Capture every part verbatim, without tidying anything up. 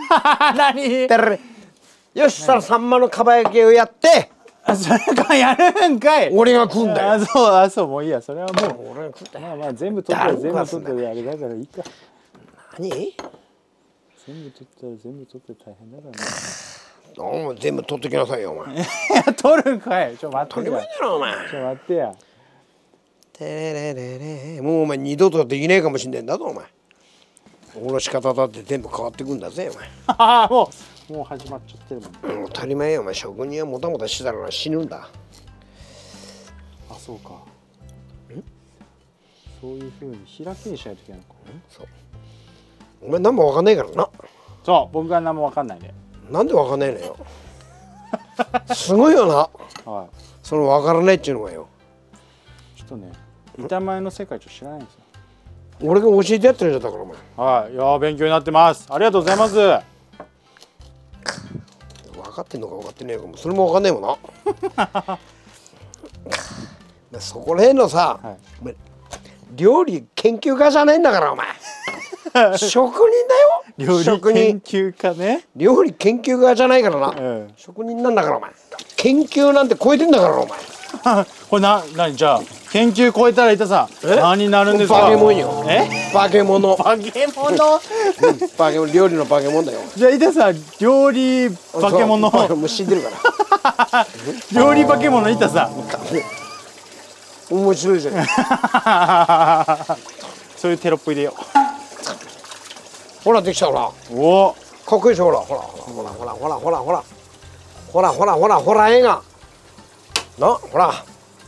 何？ よし、したらサンマのかば焼きをやって、 あ、それかやるんかい。 俺が食うんだよ。 あ、そう、あ、そう、もういいや、それはもう。 俺が食うんだよ。 まあまあ全部取ったら全部取ってあれだからいいか。 何？ 全部取ったら全部取って大変だからね。 お前全部取ってきなさいよお前。 いや取るかい。ちょ待って。 取り前だろお前。 ちょ待ってや。 てれれれ、もうお前二度とできねえかもしんねえんだぞお前。おろし方だって全部変わってくんだぜお前。 ああ、もうもう始まっちゃってるもん。 もう当たり前よお前。職人はもたもたしてたら死ぬんだ。 あ、そうか。そういう風に開きにしないといけないのか。 そう。お前何もわかんないからな。 そう、僕が何もわかんないね。 なんでわかんないのよ。すごいよな。 はい。 そのわからないっていうのがよ。 ちょっとね、板前の世界ちょっと知らないんですよ。 俺が教えてやってるんだからお前。 はい、いやー勉強になってます。ありがとうございます。 分かってんのか分かってねえかも。それも分かんねえもんな。そこら辺のさ、はい、お前料理研究家じゃないんだからお前。職人だよ。 料理研究家ね。 料理研究家じゃないからな、うん、職人なんだからお前。研究なんて超えてんだからお前。 これな、なにじゃあ研究超えたら板さん何になるんですか。 化け物よ。え？化け物。 化け物。 化け物、料理の化け物だよ。 じゃあ板さん料理化け物。 もう知ってるから。 料理化け物板さん。 面白いじゃん。 そういうテロップ入れよう。 ほらできたほら。 おお。 かっこいいでしょほらほらほらほらほらほらほらほらほらほらほら映画。なほら。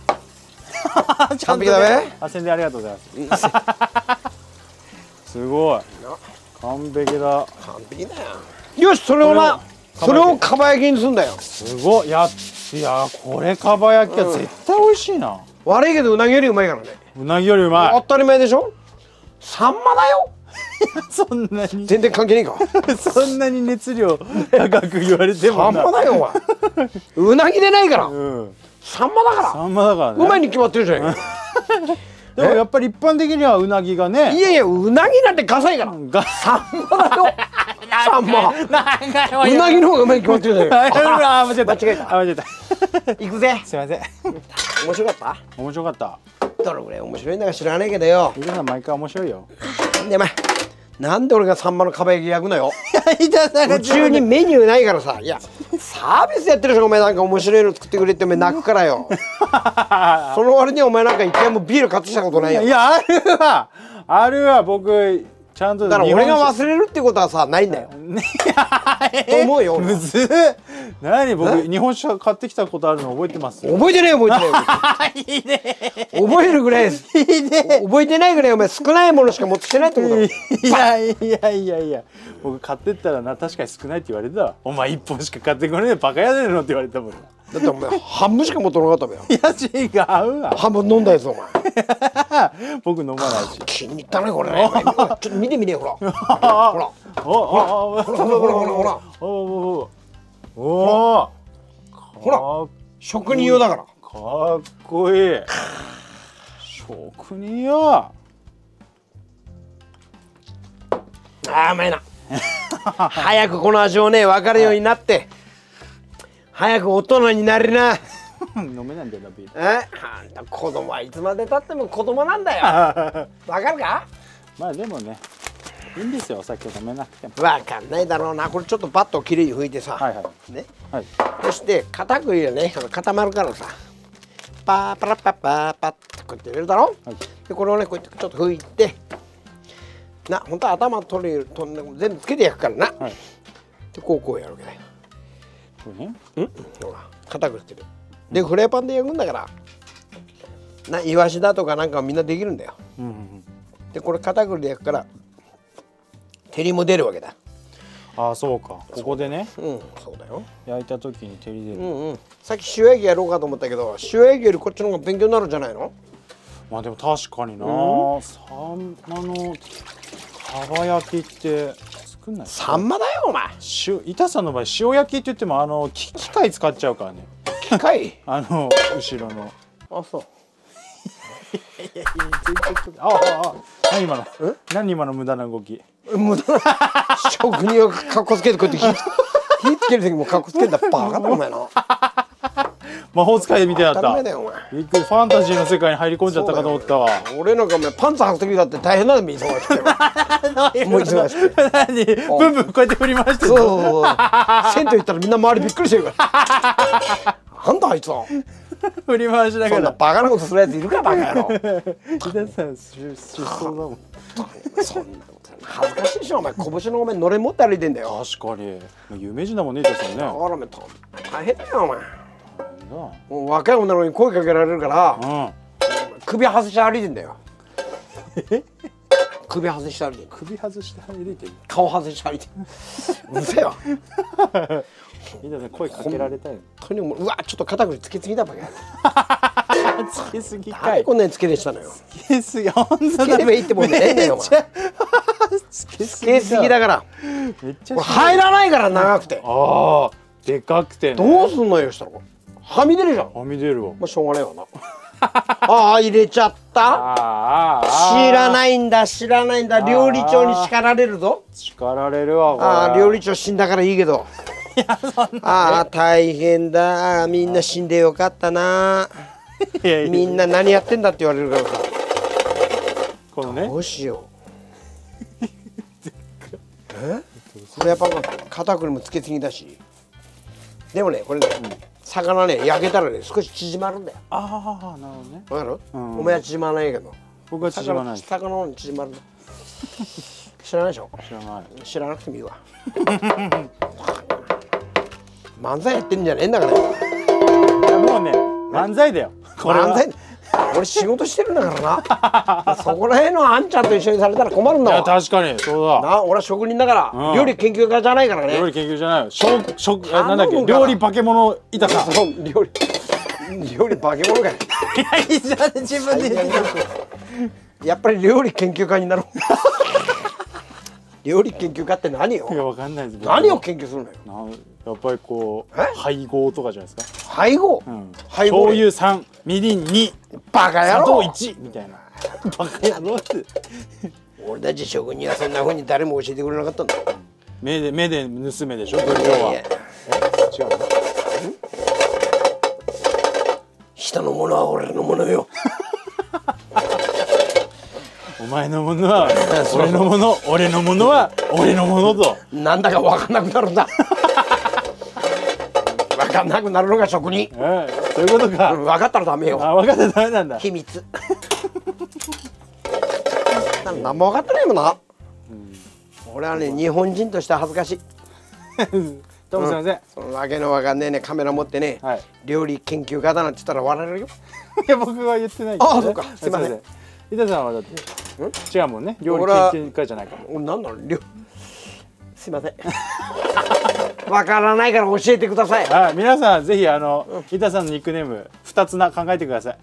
完璧だべ。 あ、宣伝ありがとうございます。すごい。完璧だ。 完璧だよ。よし、それをな、それをかば焼きにすんだよ。 すごい。や、いや、これかば焼きは絶対美味しいな。 悪いけどうなぎよりうまいからね。 うなぎよりうまい。 当たり前でしょ。サンマだよ。 そんなに。 全然関係ねえか。 そんなに熱量高く言われても。 サンマだよお前。うなぎでないから。サンマだから。 サンマだからね。 うまいに決まってるじゃないか。 でもやっぱり一般的にはうなぎがね。 いやいや、うなぎなんてガサいから。サンマだよ。サンマ。うなぎの方がうまいに決まってるじゃないか。 間違えた。 間違えた。 間違えた。 行くぜ。 すいません。 面白かった。 面白かった。 どれぐらい面白いんだか知らないけどよ。 皆さん毎回面白いよ。 でまあ。なんで俺がサンマのかば焼き焼くのよ。 宇宙にメニューないからさ。いやサービスやってる人がお前なんか面白いの作ってくれってお前泣くからよ。その割にお前なんか一回もビール買ってきたことないよ。 いやあるわあるわ。僕ちゃんとだから俺が忘れるってことはさないんだよ。と思うよ。 むずっ。何僕日本酒買ってきたことあるの覚えてます。 覚えてない覚えてない。いいね。覚えるぐらい。いいね。覚えてないぐらいお前少ないものしか持ってきてないってことだ。 いやいやいやいや。僕買ってったらな確かに少ないって言われたわ。お前一本しか買ってこねえバカやねえのって言われたもん。 だってお前半分しか持ってなかったもんよ。 いや違うわ。 半分飲んだやつお前。 僕飲まないし。 気に入ったねこれね。ちょっと見てみねほら。ほら。ほらほらほらほらほら。 おおお。 ほら職人用だから。 かっこいい。職人よ。 ああうまいな。早くこの味をね分かるようになって。早く大人になるな。 飲めないんだよなビール。 え、あんた子供はいつまでたっても子供なんだよ。わかるか？ まあでもね、いいんですよお酒飲めなくても。 わかんないだろうな。これちょっとバットをきれいに拭いてさ、 はいはいね、 はい。 そして片栗をね、固まるからさ、パーパラッパッパーパッってこうやって入れるだろ。はい、でこれをねこうやってちょっと拭いて、な本当は頭取ると全部つけて焼くからな。はい、でこうこうやるわけだよ。 これね。 うん？ほら片栗ってる。でフライパンで焼くんだからな、イワシだとかなんかみんなできるんだよ。うんうんうん、でこれ片栗で焼くから照りも出るわけだ。 ああそうか。ここでね。 うんそうだよ。 焼いた時に照り出る。 うんうん。さっき塩焼きやろうかと思ったけど塩焼きよりこっちの方が勉強になるんじゃないの？まあでも確かにな。うん、サンマのかば焼きって作んない。 サンマだよお前。 塩板さんの場合塩焼きって言ってもあの機械使っちゃうからね。 機械？ あの後ろの。 あそう。 いやいやいやあああ何今の？何今の無駄な動き？ 無駄な職人をかっこつけてこうやって火火つける時もかっこつけんだ。バカだお前な。 魔法使いみたいだっ当たり前た。 だよお前。 びっくり、ファンタジーの世界に入り込んじゃったかと思ったわ。 俺なんかお前パンツ履く時だって大変なんだよ、忙しくて。もう忙しくて。 何ブンブンこうやって振り回してるそうそうそう。銭湯行ったらみんな周りびっくりしてるから。なんだあいつは。 振り回しなそんながら。 バカなことするやついるかバカ野郎。 木田さん出出走だもん。 そんなこと恥ずかしいでしょお前。拳のお前のれん持って歩いてんだよ。 確かに有名人だもんね、伊藤さんね。 だからお前大変だよお前。 なもう若い女の子に声かけられるからあ、 首外して歩いてんだよ。首外して歩いてん。 首外して歩いてる。 顔外して歩いてん。うるせえわ。 伊藤さん声かけられたい。 とにかくうわちょっと肩こりつけすぎだバカ。 つけすぎかい。 誰こんなにつけでしたのよ。 つけすぎ、本当だ。 つければいいってもんねえんだよお前。 つけすつけすぎだから。 めっちゃこれ入らないから長くて。 ああ、でかくてね。 どうすんのよしたら。はみ出るじゃん。 はみ出るわ。 まあしょうがないわな。ああ入れちゃった。 ああ、 知らないんだ知らないんだ。料理長に叱られるぞ。 叱られるわ。 ああ料理長死んだからいいけど。ああ大変だ。みんな死んでよかったな。 いやいやみんな何やってんだって言われるからさ。 このね。 どうしよう。え？これやっぱ肩こりもつけすぎだし。でもねこれね、魚ね焼けたらね少し縮まるんだよ。 ああ、なるほどね。 わかる？ うんお前は縮まらないけど。 僕は縮まない。 魚魚の方に縮まるんだ。知らないでしょ？ 知らない。 知らなくてもいいわ。漫才やってんじゃねえんだから。 いやもうね、漫才だよ。これは漫才。俺仕事してるんだからな。そこら辺のあんちゃんと一緒にされたら困るんいやだわ。 確かにそうだ。 な、俺は職人だから、 うん料理研究家じゃないからね。 料理研究じゃないよ。食食あなんだっけ、 頼むから料理化け物いたさん。 そう料理料理化け物かい。 いやいいじゃん自分で言ってた。 やっぱり料理研究家になろう。料理研究家って何よい。やわかんないです。 何を研究するのよ。 なやっぱりこうえ配合とかじゃないですか。 配合、 うん。 配合醤油三、みりんに、 バカ野砂糖郎。 一みたいな。バカ野郎って。 俺たち職人はそんな風に誰も教えてくれなかったんだ。 目で目で盗めでしょ。分量いやいは。 やえ違うの。 人のものは俺のものよ。 お前のものは俺のもの、俺のものは俺のものと。 なんだか分かんなくなるんだ。分かんなくなるのが職人。 ええ、そういうことか。 分かったらダメよ。 あ、分かったらダメなんだ。 秘密。何も分かってないもんな。俺はね日本人としては恥ずかしい。 どうもすみません。 そのわけのわかんねえねカメラ持ってね、 はい。 料理研究家だなんて言ったら笑われるよ。 いや僕は言ってないけどね。 あそうかすいませんん。伊田さんはだって違うもんね。料理俺は研究家じゃないから。 俺なんだろう料すいません。わからないから教えてください。 はい、皆さんぜひあの伊田さんのニックネーム二つな考えてください。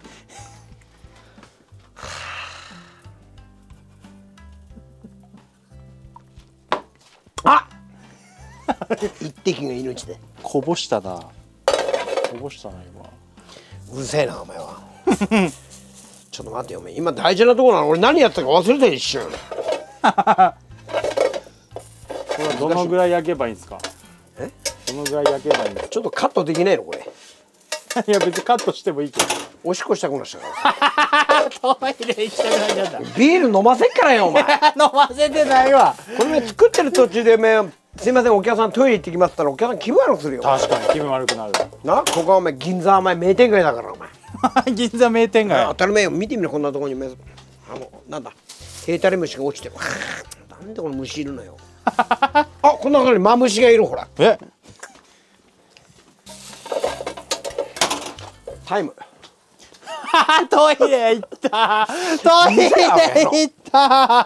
あ一滴が命で。 こぼしたな。こぼしたな今。 うるせえなお前は。ちょっと待ってよお前今大事なところなの。俺何やったか忘れたよ一瞬。 これはどのぐらい焼けばいいんですか。 えどのぐらい焼けばいいんですちょっとカットできないのこれ。 か。いや別にカットしてもいいけど。 おしっこしたくなっちゃうからトイレ行きたくなっちゃった。 ビール飲ませっからよお前。 飲ませてないわ。 これね作ってる途中でめすいませんお客さんトイレ行ってきますったらお客さん気分悪くするよ。 確かに気分悪くなる。 なここはお前銀座お前名店街だからお前。 銀座名店街。 当たり前よ見てみろこんなところにめあのなんだヘタレムシが落ちてる。なんでこの虫いるのよ。あこの中にマムシがいるほら。 え。 タイム。 トイレ行った。トイレ行った。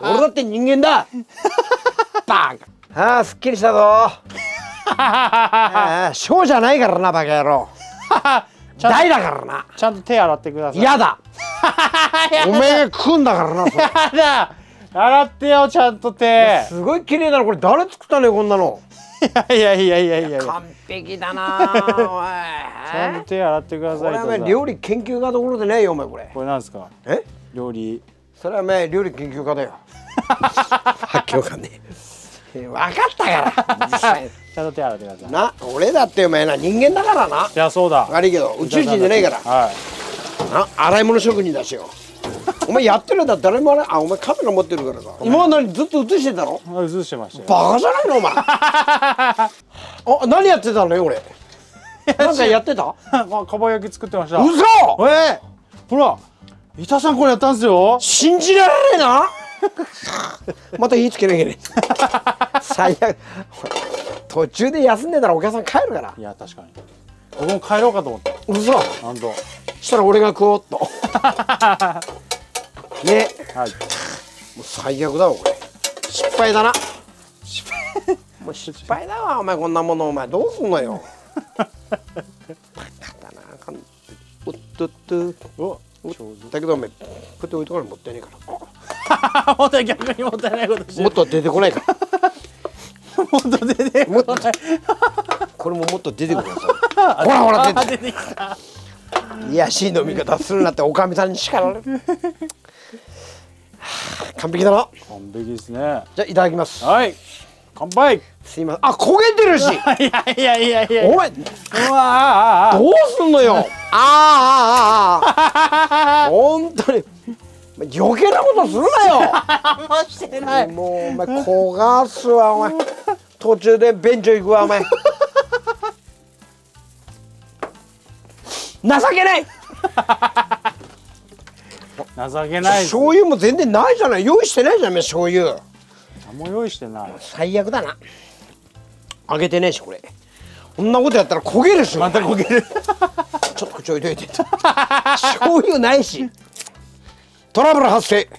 俺だって人間だ。バカ。ああすっきりしたぞ。ああショーじゃないからなバカ野郎。大だからな。 ちゃんと手洗ってください。 やだ。おめえが食うんだからな。それやだ。洗ってよちゃんと手。 すごい綺麗だなこれ誰作ったのよこんなの。 いやいやいやいやいや。 完璧だなおい。 ちゃんと手洗ってください。 これはお前料理研究家どころでねえよお前これ。 これなんですか。 え料理それはお前料理研究家だよ。発狂感ね。分かったから実際ちゃんと手洗ってください。 な、俺だってお前な人間だからな。 いやそうだ。 悪いけど宇宙人じゃないから。 はい。 な、洗い物職人だしよ。お前やってるんだったら誰もあれ、あ、お前カメラ持ってるからさ。今までにずっと映してたの？ 映してましたよ。 バカじゃないのお前。あ、何やってたのよ俺。なんかやってた？ あ、かば焼き作ってました。 嘘！ えー、ほら、板さんこれやったんですよ。 信じられねえな。また火つけなきゃね。最悪。途中で休んでたらお客さん帰るから。 いや確かに。僕も帰ろうかと思った。 嘘。 なんと。 したら俺が食おうっと。ね。 はい。 もう最悪だわこれ。失敗だな。失敗。もう失敗だわお前こんなものお前どうすんのよ。バカだな。おっとっと。 お。 だけどお前こうやって置いとかないもったいねえから。 もっと逆にもったいないことしてる。 もっと出てこないから。 もっと出てこない。 これももっと出てくるさ。ほらほら出てきた。いやしい飲み方するなっておかみさんに叱られる。完璧だな。 完璧ですね。 じゃあいただきます。 はい。乾杯。 すいません。あ、焦げてるし。 いやいやいやいや。 お前うわあ。 どうすんのよ。ああああ。本当に。余計なことするなよ。 もうしてない。 もうお前焦がすわお前。途中で便所行くわお前。情けない。 情けない。 醤油も全然ないじゃない。用意してないじゃん醤油。 何も用意してない。 最悪だな。揚げてねえしこれ。こんなことやったら焦げるし。 また焦げる。 ちょっとちょいといて。醤油ないし。トラブル発生。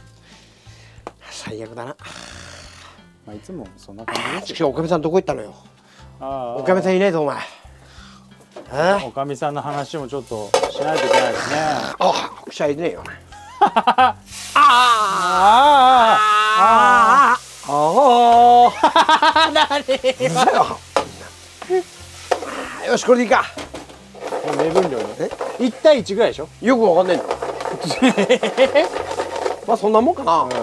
最悪だな。 まあいつもそんな感じですよ。 しかしおかみさんどこ行ったのよ。 ああ。 おかみさんいないぞお前。 おかみさんの話もちょっとしないといけないですね。 あ、くしゃいねえよ。 ああああああ。 何？ よしこれでいいか。 目分量ね。一対一ぐらいでしょ。 よくわかんないんだ。まあそんなもんかな。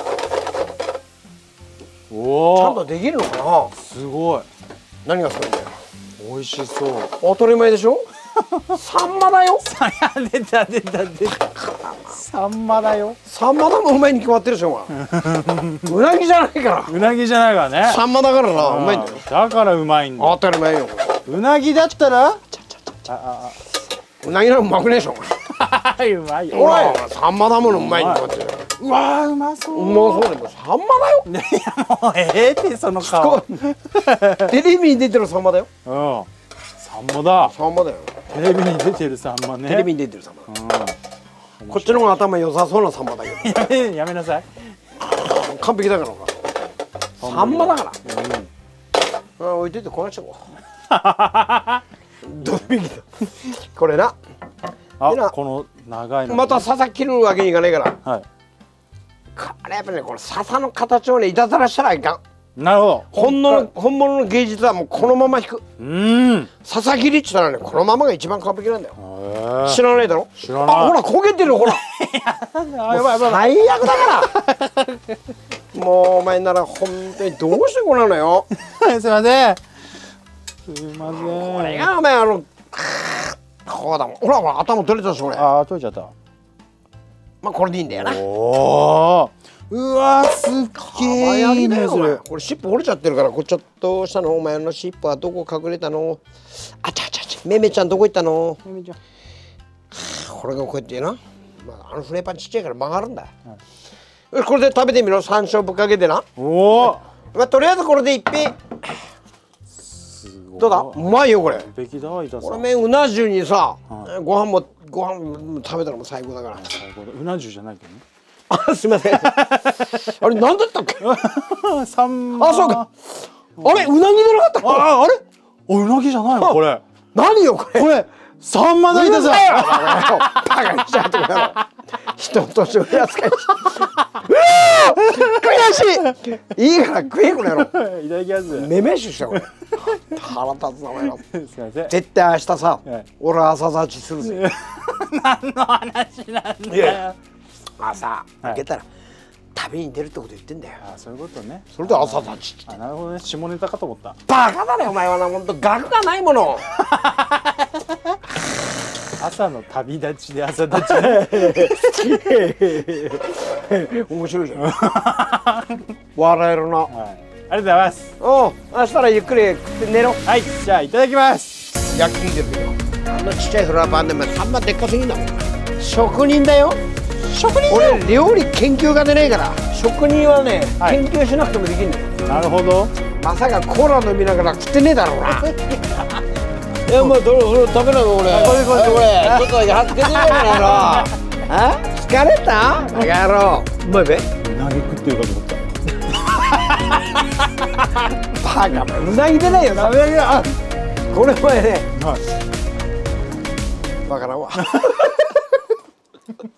おお。 ちゃんとできるのかな。 すごい。 何がすごいんだよ。 美味しそう。 当たり前でしょ。サンマだよ。 出た出た出た。サンマだよ。 サンマだもうまいに決まってるでしょ。うなぎじゃないから。 うなぎじゃないからね。 サンマだからな、うまいんだよ。 だからうまいんだ。 当たり前よ。 うなぎだったら。ああ。 うなぎのうまくねえでしょ。 うまいよ。 おい、サンマだものうまいに決まってる。 うわーうまそう。 うまそうでもサンマだよ。 ねいやもうええってその顔。 テレビに出てるサンマだよ。 うん。サンマだ。 サンマだよ。 テレビに出てるサンマね。 テレビに出てるサンマ。 うん。 こっちの方が頭良さそうなサンマだけど。 やめやめなさい。 完璧だからか。サンマだから。あ、置いといてこなしとこう。どういう意味だ。これな。 あ、この長いの。 また笹切るわけにいかないから。 はい。 これやっぱね、この笹の形をね、いたずらしたらいかん。 なるほど。 本物の本物の芸術はもうこのまま引く。 うん。 笹切りって言ったらね、このままが一番完璧なんだよ。知らないだろ。 知らない。 あ、ほら焦げてるほら。 あ、やばいやばい。 最悪だから。もうお前なら本当にどうしてこうなのよ。 すいません。すいません。 これがお前あのこうだもん。ほらほら頭取れたでしょこれ。 ああ、取れちゃった。 まあこれでいいんだよな。 おお。うわすっげえいいねそれ。 これ尻尾折れちゃってるからこれちょっとしたのお前の尻尾はどこ隠れたの。あちゃちゃちゃめめちゃんどこ行ったの。 めめちゃん。 これがこうやってな。まああのフライパンちっちゃいから曲がるんだ。よしこれで食べてみろ。山椒ぶっかけてな。 おお。 まあとりあえずこれで一品。どうだ。うまいよこれ。 完璧だ板さん。 これめうな重にさ、ご飯もご飯食べたらもう最高だから。 うな重じゃないけどね。 あ、すみません。あれ何だったっけ？ サンマ。 あ、そうか。あれうなぎじゃなかったっけ？ あ、あれ？おうなぎじゃないのこれ。 何よこれ。 これサンマだ板さん。 バカにしちゃってくれよ。人として扱いし。悔しい。いいから食えこれやろ。 いただきます。 めめしゅしたこれ。腹立つなお前ら。 すみません。 絶対明日さ、俺朝立ちするぜ。 何の話なんだよ。 朝開けたら旅に出るってこと言ってんだよ。 あ、そういうことね。 それで朝立ちって。 あ、なるほどね。下ネタかと思った。 バカだねお前はな、ほんと学がないもの。 朝の旅立ちで朝立ち。 面白いじゃん。笑えるな。 はい。ありがとうございます。 おう、明日らゆっくり食って寝ろ。 はい、じゃあいただきます。 焼き聞いてるけど、あんなちっちゃいフライパンでサンマでっかすぎんだもん。職人だよ。職人だよ。俺料理研究家でねえから、職人はね、はい、研究しなくてもできんだよ。 なるほど。 まさかコーラ飲みながら食ってねえだろうな。いや、もうどれどれ食べないの俺。これこれこれ。ちょっとだけはつけてみようかな。あ？疲れた？バカ野郎。うまいべ？ うなぎ食ってるかと思った。 バカめ、うなぎでないよ。ダメだけど、あ、これ前ね。はい。バカなわ。